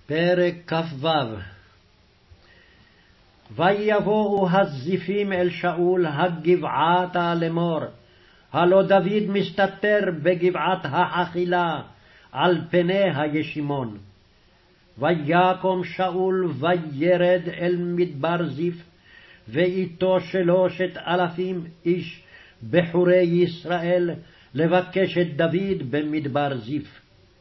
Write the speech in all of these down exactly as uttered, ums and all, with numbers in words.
פרק כ"ו. ויבואו הזיפים אל שאול הגבעתה לאמור, הלא דוד מסתתר בגבעת החכילה על פני הישימון. ויקום שאול וירד אל מדבר זיף, ואיתו שלושת אלפים איש בחורי ישראל, לבקש את דוד במדבר זיף.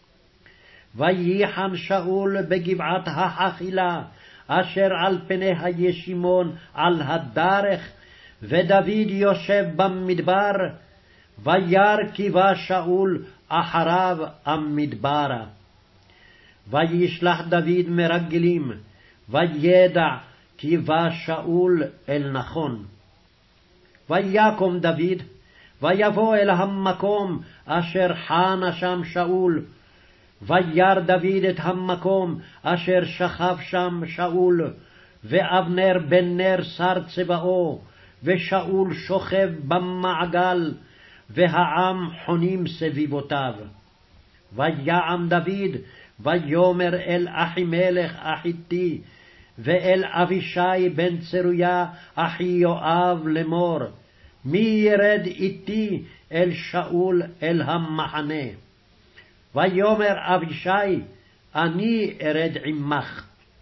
ויחן שאול בגבעת החכילה אשר על פני הישימון על הדרך, ודוד יושב במדבר, וירא כי בא שאול אחריו המדברה. וישלח דוד מרגלים, וידע כי בא שאול אל נכון. ויקום דוד, ויבוא אל המקום אשר חנה שם שאול, וירא דוד את המקום אשר שכב שם שאול, ואבנר בן נר שר צבאו, ושאול שוכב במעגל, והעם חונים סביבותיו. ויעם דוד, ויאמר אל אחימלך החיתי, ואל אבישי בן צרויה אחי יואב לאמור, מי ירד איתי אל שאול אל המחנה? ויאמר אבישי, אני ארד עמך.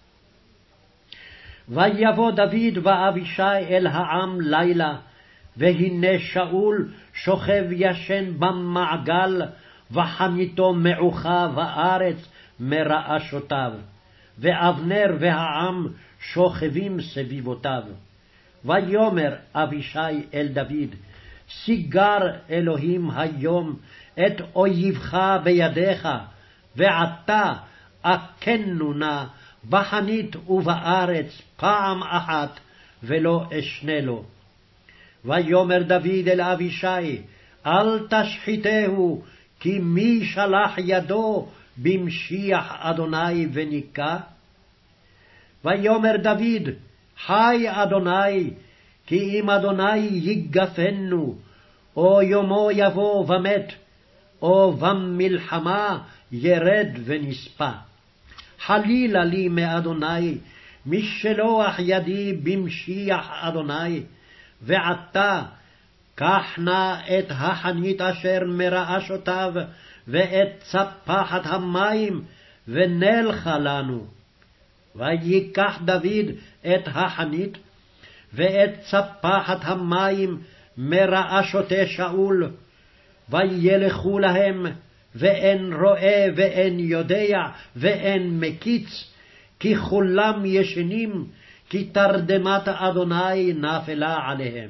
ויבוא דוד ואבישי אל העם לילה, והנה שאול שוכב ישן במעגל, וחניתו מעוכה בארץ מרעשותיו, ואבנר והעם שוכבים סביבותיו. ויאמר אבישי אל דוד, שיגר אלוהים היום את אויבך בידיך, ועתה אכנו נא בחנית ובארץ פעם אחת, ולא אשנה לו. ויאמר דוד אל אבישי, אל תשחיתהו, כי מי שלח ידו במשיח אדוני וניקה? ויאמר דוד, חי אדוני, כי אם אדוני יגפנו, או יומו יבוא ומת, או במלחמה ירד ונספה. חלילה לי מאדוני, משלוח ידי במשיח אדוני, ועתה קח נא את החנית אשר מרעשותיו, ואת צפחת המים, ונלכה לנו. ויקח דוד את החנית, ואת צפחת המים מרעשותי שאול, וילכו להם, ואין רואה ואין יודע ואין מקיץ, כי כולם ישנים, כי תרדמת אדוני נפלה עליהם.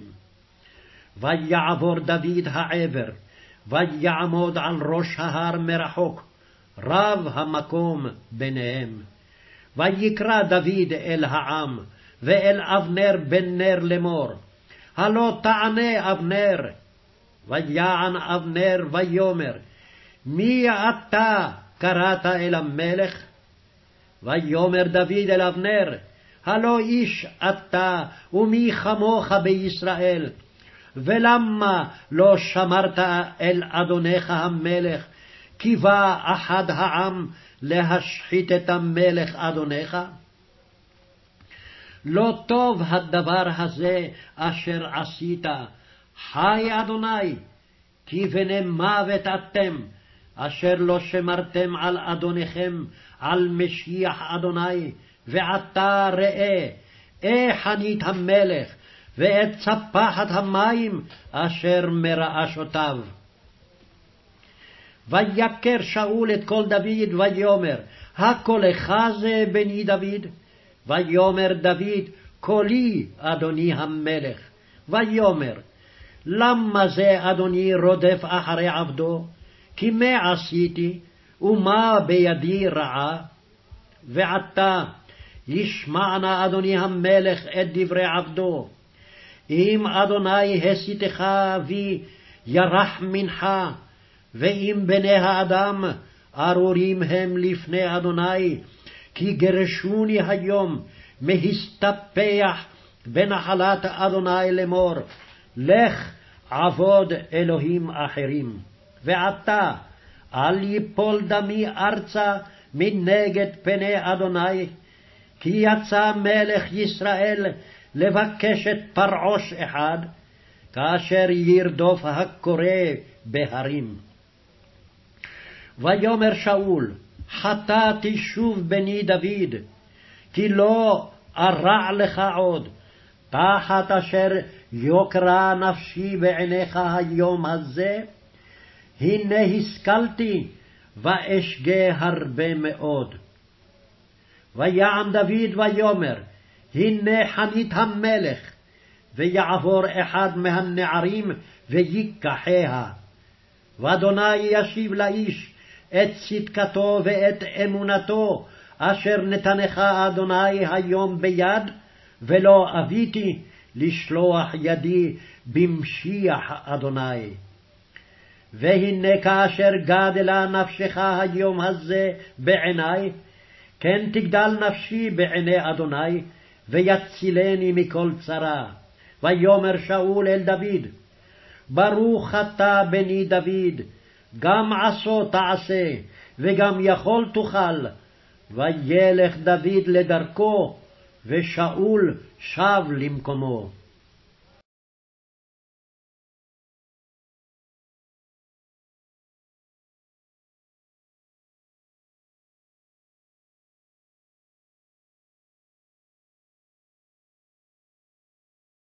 ויעבור דוד העבר, ויעמוד על ראש ההר מרחוק, רב המקום ביניהם. ויקרא דוד אל העם, ואל אבנר בן נר לאמור, הלא תענה אבנר. ויען אבנר ויאמר, מי אתה קראת אל המלך? ויאמר דוד אל אבנר, הלא איש אתה, ומי כמוך בישראל, ולמה לא שמרת אל אדונך המלך, כי בא אחד העם להשחית את המלך אדונך? לא טוב הדבר הזה אשר עשית, חי אדוני, כי בני מוות אתם, אשר לא שמרתם על אדוניכם, על משיח אדוני. ועתה ראה, איך חנית המלך, ואת צפחת המים אשר מרעשותיו. ויקר שאול את קול דוד, ויאמר, הקולך זה בני דוד? ויאמר דוד, קולי אדוני המלך. ויאמר, למה זה אדוני רודף אחרי עבדו? כי מה עשיתי, ומה בידי רעה? ועתה ישמענה אדוני המלך את דברי עבדו. אם אדוני הסיתך בי ירח מנחה, ואם בני האדם ארורים הם לפני אדוני, כי גרשוני היום מהסתפח בנחלת אדוני לאמור, לך עבוד אלוהים אחרים. ועתה אל יפול דמי ארצה מנגד פני אדוני, כי יצא מלך ישראל לבקש את פרעוש אחד, כאשר ירדוף הקורא בהרים. ויאמר שאול, חטאתי שוב בני דוד, כי לא ארע לך עוד, תחת אשר יוקרה נפשי בעיניך היום הזה, הנה השכלתי ואשגה הרבה מאוד. ויעם דוד ויאמר, הנה חנית המלך, ויעבור אחד מהנערים ויקחיה. ואדוני ישיב לאיש את צדקתו ואת אמונתו, אשר נתנך אדוני היום ביד, ולא אביתי לשלוח ידי במשיח אדוני. והנה כאשר גדלה נפשך היום הזה בעיני, כן תגדל נפשי בעיני אדוני, ויצילני מכל צרה. ויאמר שאול אל דוד, ברוך אתה בני דוד, גם עשו תעשה, וגם יכול תוכל. וילך דוד לדרכו, ושאול שב למקומו.